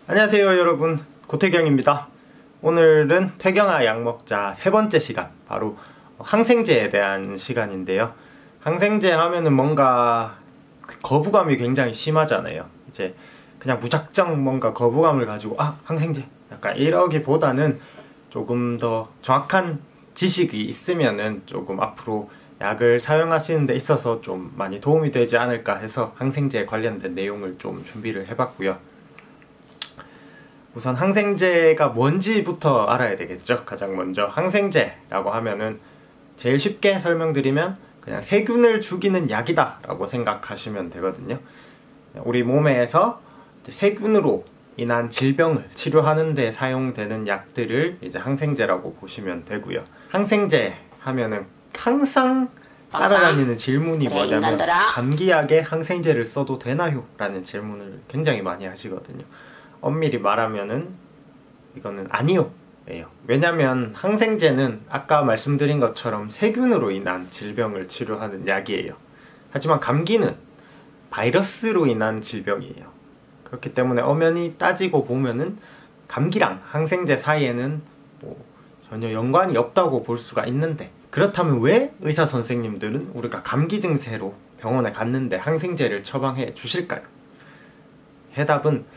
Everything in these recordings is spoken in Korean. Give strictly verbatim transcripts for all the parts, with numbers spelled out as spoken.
안녕하세요 여러분, 고태경입니다. 오늘은 태경아 약먹자 세 번째 시간, 바로 항생제에 대한 시간인데요. 항생제 하면은 뭔가 거부감이 굉장히 심하잖아요. 이제 그냥 무작정 뭔가 거부감을 가지고 아 항생제 약간 이러기보다는 조금 더 정확한 지식이 있으면은 조금 앞으로 약을 사용하시는 데 있어서 좀 많이 도움이 되지 않을까 해서 항생제에 관련된 내용을 좀 준비를 해봤고요. 우선 항생제가 뭔지부터 알아야 되겠죠. 가장 먼저 항생제라고 하면은 제일 쉽게 설명드리면 그냥 세균을 죽이는 약이다 라고 생각하시면 되거든요. 우리 몸에서 세균으로 인한 질병을 치료하는 데 사용되는 약들을 이제 항생제라고 보시면 되고요. 항생제 하면은 항상 따라다니는 질문이 뭐냐면 감기약에 항생제를 써도 되나요? 라는 질문을 굉장히 많이 하시거든요. 엄밀히 말하면은 이거는 아니요 예요. 왜냐면 항생제는 아까 말씀드린 것처럼 세균으로 인한 질병을 치료하는 약이에요. 하지만 감기는 바이러스로 인한 질병이에요. 그렇기 때문에 엄연히 따지고 보면은 감기랑 항생제 사이에는 뭐 전혀 연관이 없다고 볼 수가 있는데, 그렇다면 왜 의사 선생님들은 우리가 감기 증세로 병원에 갔는데 항생제를 처방해 주실까요? 해답은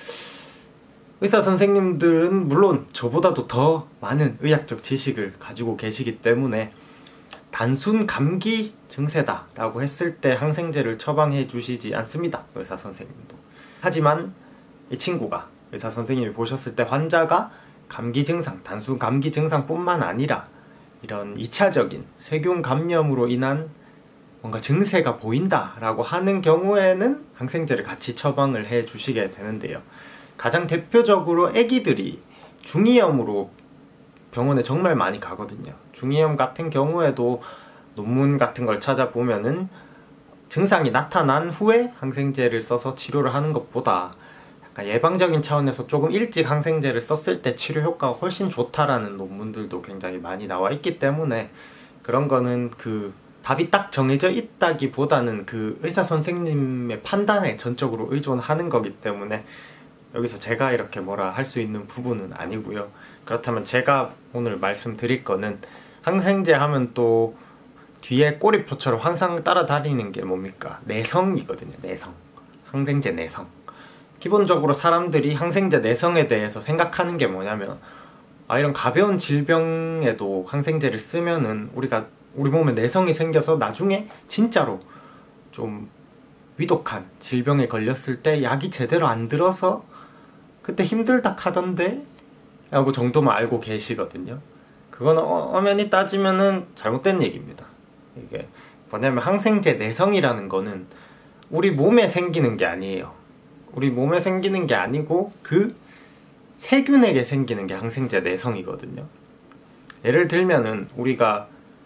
의사 선생님들은 물론 저보다도 더 많은 의학적 지식을 가지고 계시기 때문에 단순 감기 증세다 라고 했을 때 항생제를 처방해 주시지 않습니다, 의사 선생님도. 하지만 이 친구가, 의사 선생님이 보셨을 때 환자가 감기 증상, 단순 감기 증상뿐만 아니라 이런 이 차적인 세균 감염으로 인한 뭔가 증세가 보인다 라고 하는 경우에는 항생제를 같이 처방을 해 주시게 되는데요. 가장 대표적으로 애기들이 중이염으로 병원에 정말 많이 가거든요. 중이염 같은 경우에도 논문 같은 걸 찾아보면은 증상이 나타난 후에 항생제를 써서 치료를 하는 것보다 약간 예방적인 차원에서 조금 일찍 항생제를 썼을 때 치료 효과가 훨씬 좋다라는 논문들도 굉장히 많이 나와 있기 때문에 그런 거는 그 답이 딱 정해져 있다기보다는 그 의사 선생님의 판단에 전적으로 의존하는 거기 때문에 여기서 제가 이렇게 뭐라 할 수 있는 부분은 아니고요. 그렇다면 제가 오늘 말씀드릴 거는 항생제 하면 또 뒤에 꼬리표처럼 항상 따라다니는 게 뭡니까? 내성이거든요. 내성. 항생제 내성. 기본적으로 사람들이 항생제 내성에 대해서 생각하는 게 뭐냐면 아 이런 가벼운 질병에도 항생제를 쓰면은 우리가 우리 몸에 내성이 생겨서 나중에 진짜로 좀 위독한 질병에 걸렸을 때 약이 제대로 안 들어서 그때 힘들다 하던데 라고 정도만 알고 계시거든요. 그거는 엄연히 따지면은 잘못된 얘기입니다. 이게 뭐냐면 항생제 내성이라는 거는 우리 몸에 생기는 게 아니에요. 우리 몸에 생기는 게 아니고 그 세균에게 생기는 게 항생제 내성이거든요. 예를 들면은 우리가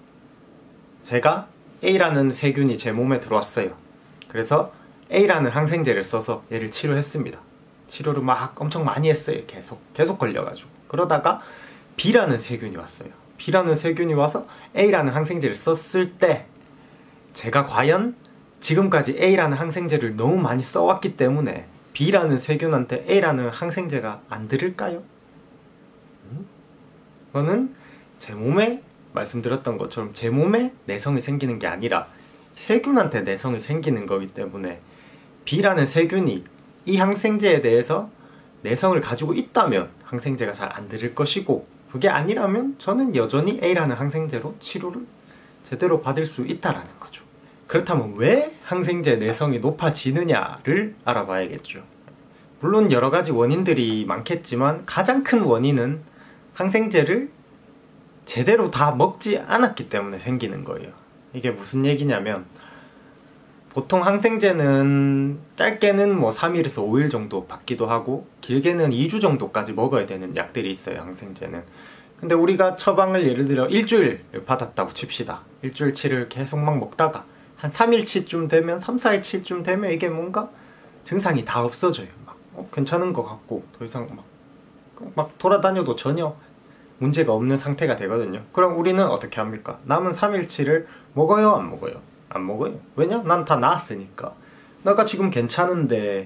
제가 A라는 세균이 제 몸에 들어왔어요. 그래서 A라는 항생제를 써서 얘를 치료했습니다. 치료를 막 엄청 많이 했어요. 계속 계속 걸려가지고. 그러다가 B라는 세균이 왔어요. B라는 세균이 와서 A라는 항생제를 썼을 때 제가 과연 지금까지 A라는 항생제를 너무 많이 써왔기 때문에 B라는 세균한테 A라는 항생제가 안 들을까요? 음? 그거는 제 몸에 말씀드렸던 것처럼 제 몸에 내성이 생기는 게 아니라 세균한테 내성이 생기는 거기 때문에 B라는 세균이 이 항생제에 대해서 내성을 가지고 있다면 항생제가 잘 안 들을 것이고, 그게 아니라면 저는 여전히 A라는 항생제로 치료를 제대로 받을 수 있다라는 거죠. 그렇다면 왜 항생제 내성이 높아지느냐를 알아봐야겠죠. 물론 여러 가지 원인들이 많겠지만 가장 큰 원인은 항생제를 제대로 다 먹지 않았기 때문에 생기는 거예요. 이게 무슨 얘기냐면 보통 항생제는 짧게는 뭐 삼 일에서 오 일 정도 받기도 하고 길게는 이 주 정도까지 먹어야 되는 약들이 있어요, 항생제는. 근데 우리가 처방을 예를 들어 일주일 받았다고 칩시다. 일주일치를 계속 막 먹다가 한 삼 일치쯤 되면, 삼, 사 일치쯤 되면 이게 뭔가 증상이 다 없어져요. 막 어, 괜찮은 것 같고 더 이상 막, 막 돌아다녀도 전혀 문제가 없는 상태가 되거든요. 그럼 우리는 어떻게 합니까? 남은 삼 일치를 먹어요, 안 먹어요? 안 먹어요. 왜냐? 난 다 나았으니까. 내가 지금 괜찮은데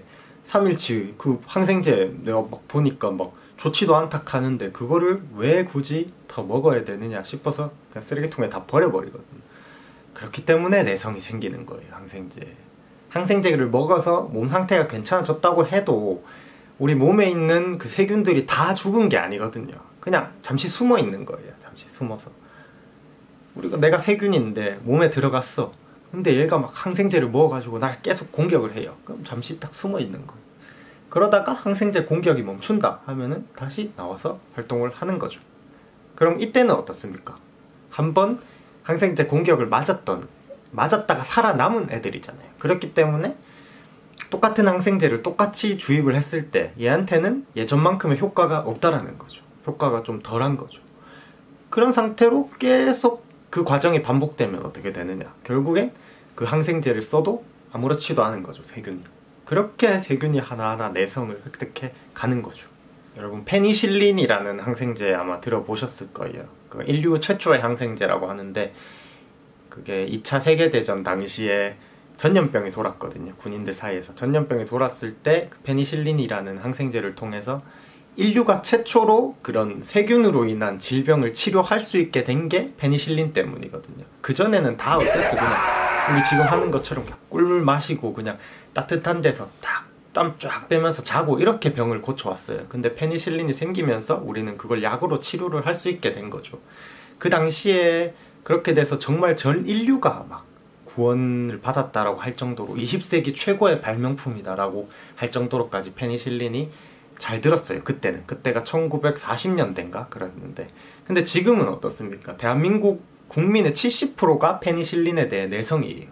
삼 일치 그 항생제 내가 막 보니까 막 좋지도 않다 하는데 그거를 왜 굳이 더 먹어야 되느냐 싶어서 그냥 쓰레기통에 다 버려버리거든요. 그렇기 때문에 내성이 생기는 거예요. 항생제 항생제를 먹어서 몸 상태가 괜찮아졌다고 해도 우리 몸에 있는 그 세균들이 다 죽은 게 아니거든요. 그냥 잠시 숨어 있는 거예요. 잠시 숨어서 우리가 내가 세균인데 몸에 들어갔어. 근데 얘가 막 항생제를 먹어가지고 날 계속 공격을 해요. 그럼 잠시 딱 숨어 있는 거예요. 그러다가 항생제 공격이 멈춘다 하면은 다시 나와서 활동을 하는 거죠. 그럼 이때는 어떻습니까? 한번 항생제 공격을 맞았던 맞았다가 살아남은 애들이잖아요. 그렇기 때문에 똑같은 항생제를 똑같이 주입을 했을 때 얘한테는 예전만큼의 효과가 없다라는 거죠. 효과가 좀 덜한 거죠. 그런 상태로 계속 그 과정이 반복되면 어떻게 되느냐, 결국엔 그 항생제를 써도 아무렇지도 않은 거죠. 세균이. 그렇게 세균이 하나하나 내성을 획득해 가는 거죠. 여러분 페니실린이라는 항생제 아마 들어보셨을 거예요. 그 인류 최초의 항생제라고 하는데 그게 이 차 세계대전 당시에 전염병이 돌았거든요. 군인들 사이에서 전염병이 돌았을 때 그 페니실린이라는 항생제를 통해서 인류가 최초로 그런 세균으로 인한 질병을 치료할 수 있게 된 게 페니실린 때문이거든요. 그전에는 다 어땠어? 그냥 우리 지금 하는 것처럼 꿀물 마시고 그냥 따뜻한 데서 딱 땀 쫙 빼면서 자고 이렇게 병을 고쳐왔어요. 근데 페니실린이 생기면서 우리는 그걸 약으로 치료를 할 수 있게 된 거죠. 그 당시에 그렇게 돼서 정말 전 인류가 막 구원을 받았다라고 할 정도로 이십 세기 최고의 발명품이다라고 할 정도로까지 페니실린이 잘 들었어요. 그때는. 그때가 천구백사십 년대인가 그랬는데, 근데 지금은 어떻습니까? 대한민국 국민의 칠십 퍼센트가 페니실린에 대해 내성이에요.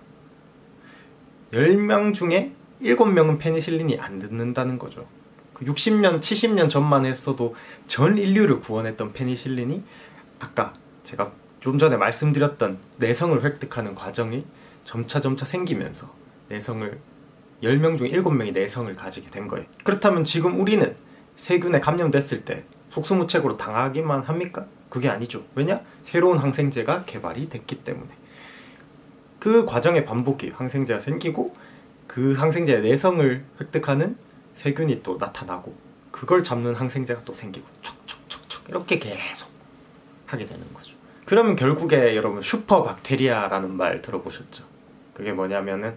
열 명 중에 일곱 명은 페니실린이 안 듣는다는 거죠. 육십 년, 칠십 년 전만 했어도 전 인류를 구원했던 페니실린이 아까 제가 좀 전에 말씀드렸던 내성을 획득하는 과정이 점차 점차 생기면서 내성을 열 명 중에 일곱 명이 내성을 가지게 된 거예요. 그렇다면 지금 우리는 세균에 감염됐을 때 속수무책으로 당하기만 합니까? 그게 아니죠. 왜냐? 새로운 항생제가 개발이 됐기 때문에. 그 과정의 반복이에요. 항생제가 생기고 그 항생제의 내성을 획득하는 세균이 또 나타나고 그걸 잡는 항생제가 또 생기고 촉촉촉촉 이렇게 계속 하게 되는 거죠. 그러면 결국에 여러분 슈퍼박테리아라는 말 들어보셨죠? 그게 뭐냐면은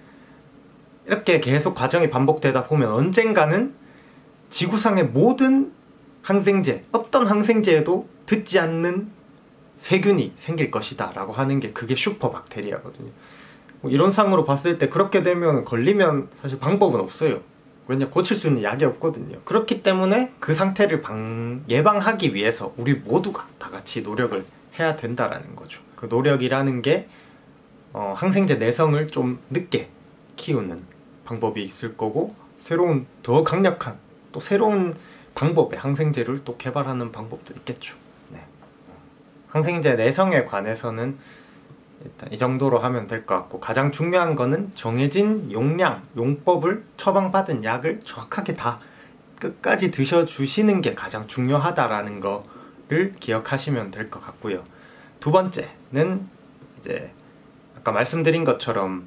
이렇게 계속 과정이 반복되다 보면 언젠가는 지구상의 모든 항생제, 어떤 항생제에도 듣지 않는 세균이 생길 것이다 라고 하는 게 그게 슈퍼박테리아거든요. 뭐 이론상으로 봤을 때 그렇게 되면 걸리면 사실 방법은 없어요. 왜냐, 고칠 수 있는 약이 없거든요. 그렇기 때문에 그 상태를 방, 예방하기 위해서 우리 모두가 다 같이 노력을 해야 된다라는 거죠. 그 노력이라는 게 어, 항생제 내성을 좀 늦게 키우는 방법이 있을 거고, 새로운 더 강력한 또 새로운 방법의 항생제를 또 개발하는 방법도 있겠죠. 네. 항생제 내성에 관해서는 일단 이 정도로 하면 될 것 같고, 가장 중요한 거는 정해진 용량, 용법을 처방받은 약을 정확하게 다 끝까지 드셔주시는 게 가장 중요하다라는 거를 기억하시면 될 것 같고요. 두 번째는 이제 아까 말씀드린 것처럼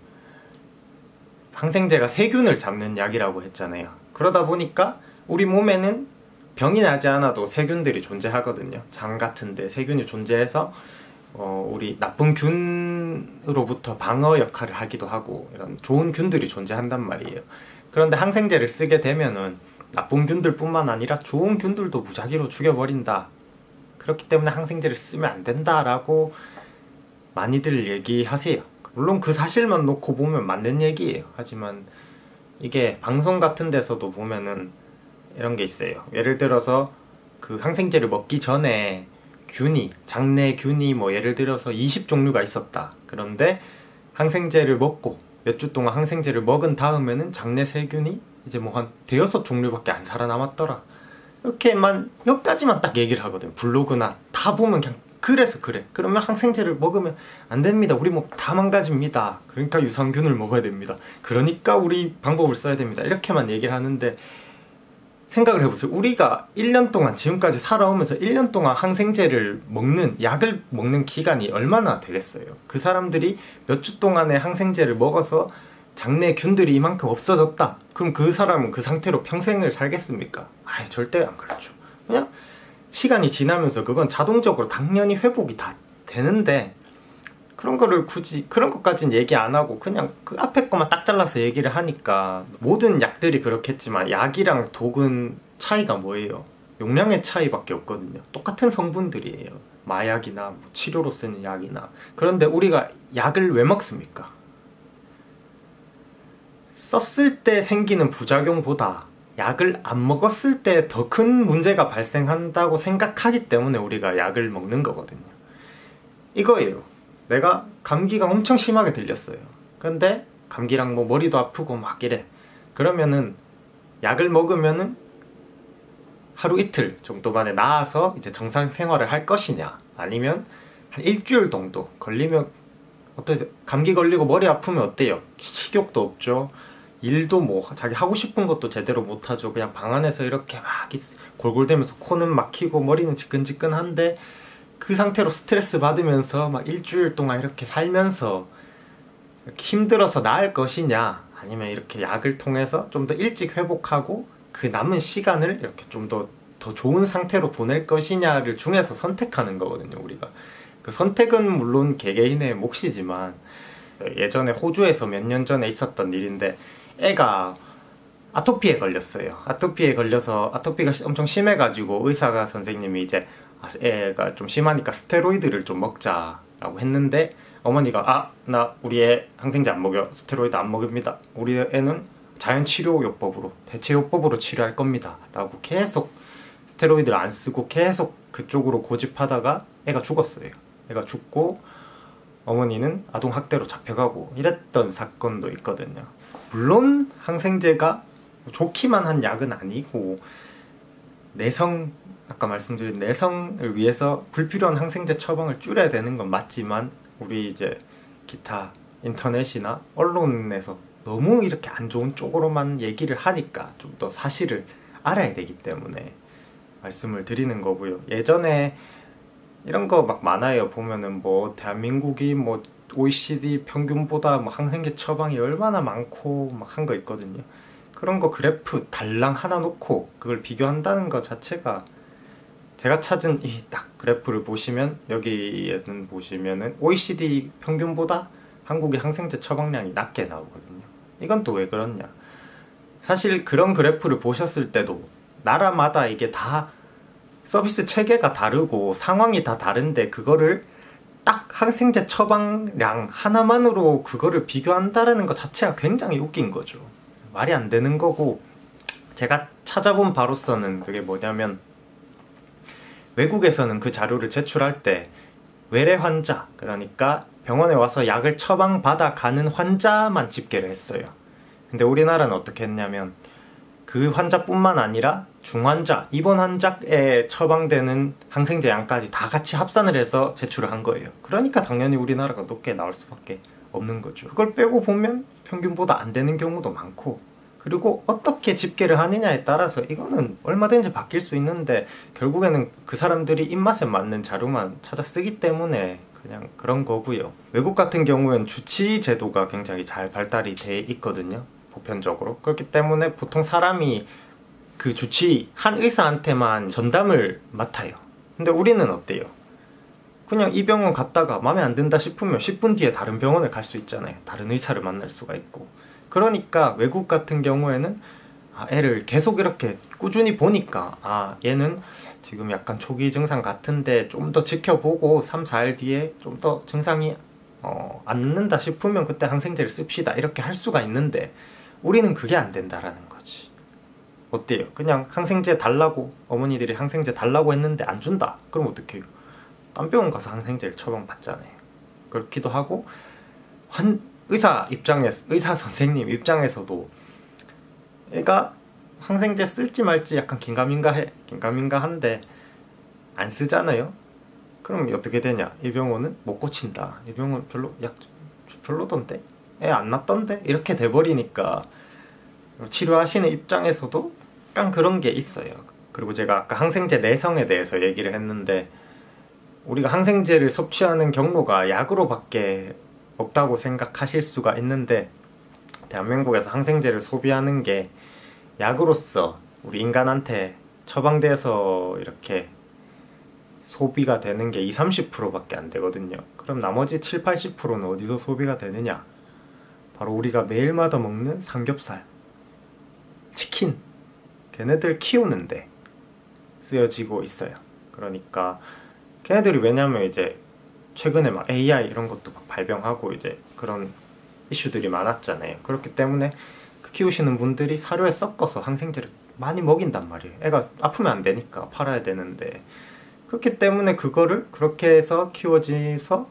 항생제가 세균을 잡는 약이라고 했잖아요. 그러다 보니까 우리 몸에는 병이 나지 않아도 세균들이 존재하거든요. 장 같은데 세균이 존재해서 어, 우리 나쁜 균으로부터 방어 역할을 하기도 하고 이런 좋은 균들이 존재한단 말이에요. 그런데 항생제를 쓰게 되면은 나쁜 균들 뿐만 아니라 좋은 균들도 무작위로 죽여버린다. 그렇기 때문에 항생제를 쓰면 안 된다라고 많이들 얘기하세요. 물론 그 사실만 놓고 보면 맞는 얘기예요. 하지만 이게 방송 같은 데서도 보면은 이런 게 있어요. 예를 들어서 그 항생제를 먹기 전에 균이, 장내 균이 뭐 예를 들어서 이십 종류가 있었다. 그런데 항생제를 먹고 몇 주 동안 항생제를 먹은 다음에는 장내 세균이 이제 뭐 한 대여섯 종류밖에 안 살아남았더라. 이렇게만 여기까지만 딱 얘기를 하거든. 블로그나 다 보면 그냥 그래서 그래. 그러면 항생제를 먹으면 안 됩니다. 우리 몸 다 망가집니다. 그러니까 유산균을 먹어야 됩니다. 그러니까 우리 방법을 써야 됩니다. 이렇게만 얘기를 하는데 생각을 해보세요. 우리가 일 년 동안 지금까지 살아오면서 일 년 동안 항생제를 먹는, 약을 먹는 기간이 얼마나 되겠어요. 그 사람들이 몇 주 동안의 항생제를 먹어서 장내 균들이 이만큼 없어졌다. 그럼 그 사람은 그 상태로 평생을 살겠습니까? 아예 절대 안 그렇죠. 그냥 시간이 지나면서 그건 자동적으로 당연히 회복이 다 되는데, 그런 거를 굳이 그런 것까지는 얘기 안 하고 그냥 그 앞에 것만 딱 잘라서 얘기를 하니까, 모든 약들이 그렇겠지만 약이랑 독은 차이가 뭐예요? 용량의 차이밖에 없거든요. 똑같은 성분들이에요. 마약이나 뭐 치료로 쓰는 약이나. 그런데 우리가 약을 왜 먹습니까? 썼을 때 생기는 부작용보다 약을 안 먹었을 때 더 큰 문제가 발생한다고 생각하기 때문에 우리가 약을 먹는 거거든요. 이거예요. 내가 감기가 엄청 심하게 들렸어요. 근데 감기랑 뭐 머리도 아프고 막 이래. 그러면은 약을 먹으면은 하루 이틀 정도 만에 나아서 이제 정상 생활을 할 것이냐, 아니면 한 일주일 정도 걸리면, 어떠세요? 감기 걸리고 머리 아프면 어때요? 식욕도 없죠. 일도 뭐 자기 하고 싶은 것도 제대로 못하죠. 그냥 방 안에서 이렇게 막 골골대면서 코는 막히고 머리는 지끈지끈한데, 그 상태로 스트레스 받으면서 막 일주일 동안 이렇게 살면서 이렇게 힘들어서 나을 것이냐, 아니면 이렇게 약을 통해서 좀 더 일찍 회복하고 그 남은 시간을 이렇게 좀 더 더 좋은 상태로 보낼 것이냐를 중에서 선택하는 거거든요, 우리가. 그 선택은 물론 개개인의 몫이지만, 예전에 호주에서 몇 년 전에 있었던 일인데, 애가 아토피에 걸렸어요. 아토피에 걸려서 아토피가 엄청 심해가지고 의사가 선생님이 이제 애가 좀 심하니까 스테로이드를 좀 먹자라고 했는데, 어머니가 아, 나 우리 애 항생제 안 먹여. 스테로이드 안 먹입니다. 우리 애는 자연치료요법으로, 대체요법으로 치료할 겁니다 라고 계속 스테로이드를 안 쓰고 계속 그쪽으로 고집하다가 애가 죽었어요. 애가 죽고 어머니는 아동학대로 잡혀가고 이랬던 사건도 있거든요. 물론 항생제가 좋기만 한 약은 아니고, 내성, 아까 말씀드린 내성을 위해서 불필요한 항생제 처방을 줄여야 되는 건 맞지만, 우리 이제 기타 인터넷이나 언론에서 너무 이렇게 안 좋은 쪽으로만 얘기를 하니까 좀 더 사실을 알아야 되기 때문에 말씀을 드리는 거고요. 예전에 이런 거 막 많아요. 보면은 뭐 대한민국이 뭐 오이시디 평균보다 뭐 항생제 처방이 얼마나 많고 막 한 거 있거든요. 그런 거 그래프 달랑 하나 놓고 그걸 비교한다는 것 자체가, 제가 찾은 이 딱 그래프를 보시면 여기에는 보시면은 오이시디 평균보다 한국의 항생제 처방량이 낮게 나오거든요. 이건 또 왜 그렇냐? 사실 그런 그래프를 보셨을 때도 나라마다 이게 다 서비스 체계가 다르고 상황이 다 다른데, 그거를 딱 항생제 처방량 하나만으로 그거를 비교한다라는 것 자체가 굉장히 웃긴 거죠. 말이 안 되는 거고, 제가 찾아본 바로서는 그게 뭐냐면, 외국에서는 그 자료를 제출할 때 외래 환자, 그러니까 병원에 와서 약을 처방받아 가는 환자만 집계를 했어요. 근데 우리나라는 어떻게 했냐면, 그 환자뿐만 아니라 중환자, 입원 환자에 처방되는 항생제 양까지 다 같이 합산을 해서 제출을 한 거예요. 그러니까 당연히 우리나라가 높게 나올 수밖에 없는 거죠. 그걸 빼고 보면 평균보다 안 되는 경우도 많고, 그리고 어떻게 집계를 하느냐에 따라서 이거는 얼마든지 바뀔 수 있는데, 결국에는 그 사람들이 입맛에 맞는 자료만 찾아 쓰기 때문에 그냥 그런 거고요. 외국 같은 경우엔 주치의 제도가 굉장히 잘 발달이 돼 있거든요, 보편적으로. 그렇기 때문에 보통 사람이 그 주치의 한 의사한테만 전담을 맡아요. 근데 우리는 어때요? 그냥 이 병원 갔다가 마음에 안 든다 싶으면 십 분 뒤에 다른 병원을 갈 수 있잖아요. 다른 의사를 만날 수가 있고. 그러니까 외국 같은 경우에는 아, 애를 계속 이렇게 꾸준히 보니까 아, 얘는 지금 약간 초기 증상 같은데 좀 더 지켜보고 삼, 사 일 뒤에 좀 더 증상이 어, 안 는다 싶으면 그때 항생제를 씁시다, 이렇게 할 수가 있는데, 우리는 그게 안 된다라는 거지. 어때요? 그냥 항생제 달라고, 어머니들이 항생제 달라고 했는데 안 준다, 그럼 어떡해요? 딴 병원 가서 항생제를 처방받잖아요. 그렇기도 하고, 환, 의사 입장에서, 의사 선생님 입장에서도 애가 항생제 쓸지 말지 약간 긴가민가해. 긴가민가한데 안 쓰잖아요. 그럼 어떻게 되냐? 이 병원은 못 고친다, 이 병원 별로 약 별로던데, 애 안 낫던데, 이렇게 돼버리니까 치료하시는 입장에서도 약간 그런 게 있어요. 그리고 제가 아까 항생제 내성에 대해서 얘기를 했는데, 우리가 항생제를 섭취하는 경로가 약으로밖에 없다고 생각하실 수가 있는데, 대한민국에서 항생제를 소비하는 게 약으로서 우리 인간한테 처방돼서 이렇게 소비가 되는 게 이십, 삼십 퍼센트밖에 안 되거든요. 그럼 나머지 칠, 팔십 퍼센트는 어디서 소비가 되느냐? 바로 우리가 매일마다 먹는 삼겹살, 치킨, 걔네들 키우는데 쓰여지고 있어요. 그러니까 걔네들이, 왜냐면 이제 최근에 막 에이아이 이런 것도 막 발병하고 이제 그런 이슈들이 많았잖아요. 그렇기 때문에 그 키우시는 분들이 사료에 섞어서 항생제를 많이 먹인단 말이에요. 애가 아프면 안 되니까 팔아야 되는데, 그렇기 때문에 그거를 그렇게 해서 키워져서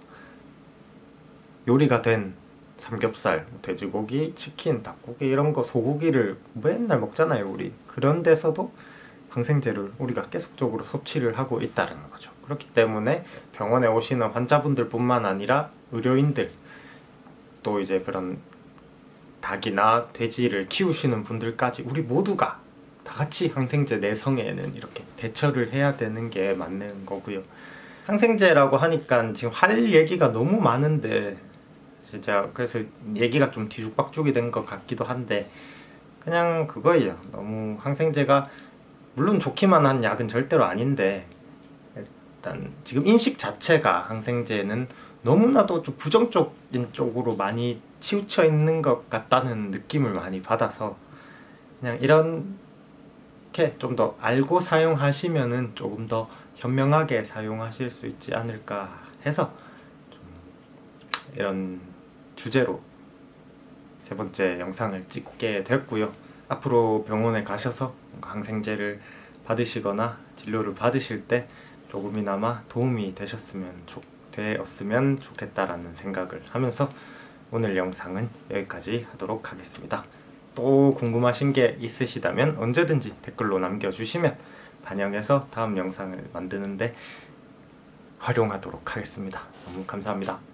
요리가 된 삼겹살, 돼지고기, 치킨, 닭고기 이런 거, 소고기를 맨날 먹잖아요 우리. 그런 데서도 항생제를 우리가 계속적으로 섭취를 하고 있다는 거죠. 그렇기 때문에 병원에 오시는 환자분들 뿐만 아니라 의료인들, 또 이제 그런 닭이나 돼지를 키우시는 분들까지 우리 모두가 다 같이 항생제 내성에는 이렇게 대처를 해야 되는 게 맞는 거고요. 항생제라고 하니까 지금 할 얘기가 너무 많은데 진짜 그래서 얘기가 좀 뒤죽박죽이 된 것 같기도 한데, 그냥 그거예요. 너무 항생제가 물론 좋기만 한 약은 절대로 아닌데, 일단 지금 인식 자체가 항생제는 너무나도 좀 부정적인 쪽으로 많이 치우쳐 있는 것 같다는 느낌을 많이 받아서, 그냥 이렇게 좀 더 알고 사용하시면은 조금 더 현명하게 사용하실 수 있지 않을까 해서 좀 이런 주제로 세 번째 영상을 찍게 됐고요. 앞으로 병원에 가셔서 항생제를 받으시거나 진료를 받으실 때 조금이나마 도움이 되셨으면 좋, 되었으면 좋겠다라는 생각을 하면서 오늘 영상은 여기까지 하도록 하겠습니다. 또 궁금하신 게 있으시다면 언제든지 댓글로 남겨주시면 반영해서 다음 영상을 만드는데 활용하도록 하겠습니다. 너무 감사합니다.